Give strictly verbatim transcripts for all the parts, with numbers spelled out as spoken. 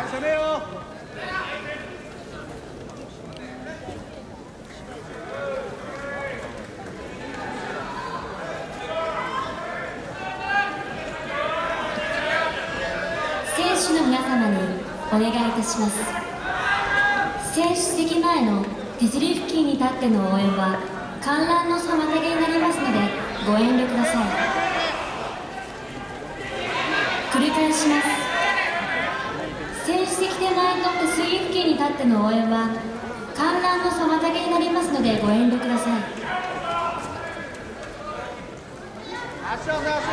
攻めよ選手の皆様にお願いいたします。選手席前の手すり付近に立っての応援は観覧の妨げになりますのでご遠慮ください。繰り返します。選手席手前の手すり付近に立っての応援は観覧の妨げになりますのでご遠慮ください。 足を直し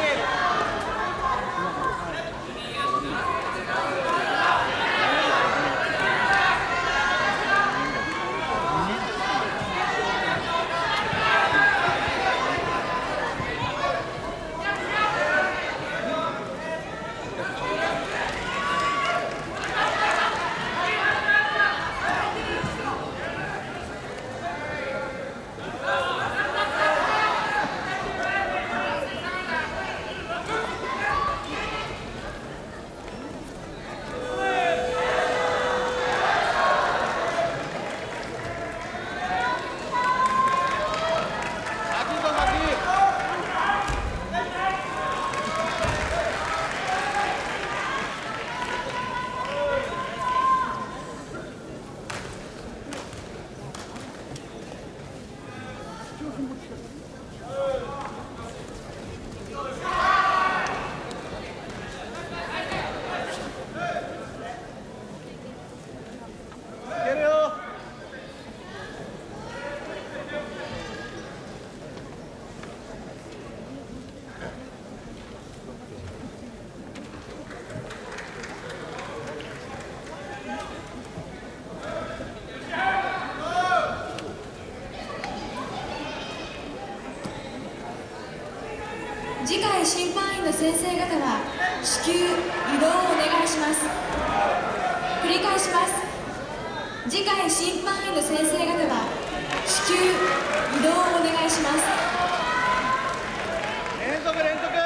次回審判員の先生方は至急移動をお願いします。繰り返します。次回審判員の先生方は至急移動をお願いします。 連続連続